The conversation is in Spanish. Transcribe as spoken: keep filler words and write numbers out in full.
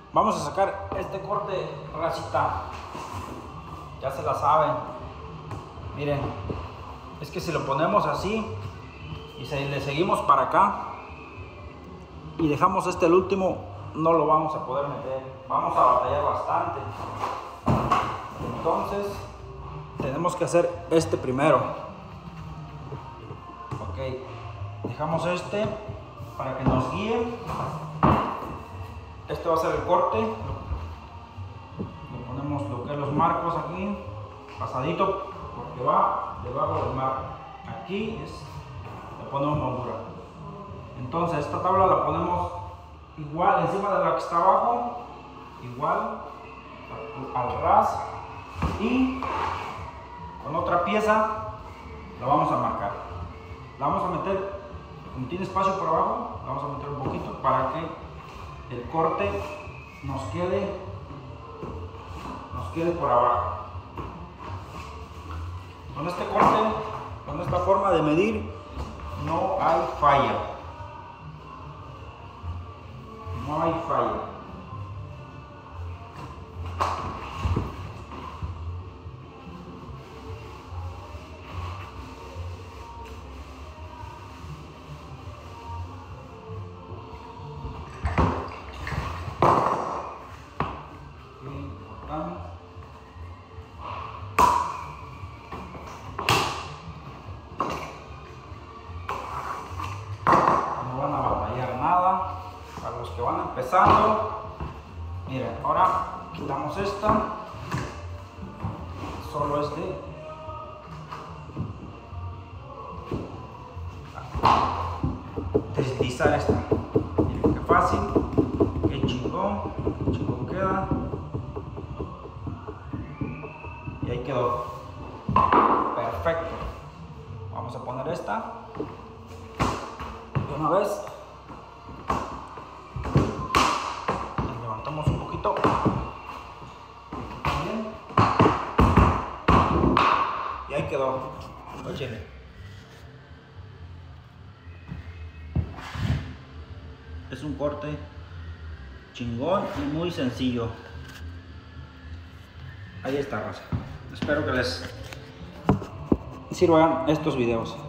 Vamos a sacar este corte, racita. Ya se la saben. Miren, es que si lo ponemos así y se, le seguimos para acá y dejamos este el último, no lo vamos a poder meter. Vamos a batallar bastante. Entonces tenemos que hacer este primero. Ok, dejamos este para que nos guíe. Este va a ser el corte. Le ponemos lo que es los marcos aquí, pasadito, porque va debajo del marco. Aquí es, le ponemos moldura. Entonces esta tabla la ponemos igual encima de la que está abajo, igual al ras, y con otra pieza la vamos a marcar. La vamos a meter, como tiene espacio por abajo, la vamos a meter un poquito para que el corte nos quede nos quede por abajo. Con este corte, con esta forma de medir, no hay falla. No hay falla. Para los que van empezando, miren, ahora quitamos esta, solo es de deslizar esta. Miren qué fácil, qué chingón, qué chingón queda, y ahí quedó perfecto. Vamos a poner esta de una vez. Un poquito bien, y ahí quedó. Oye, es un corte chingón y muy sencillo. Ahí está, raza. Espero que les sirvan estos videos.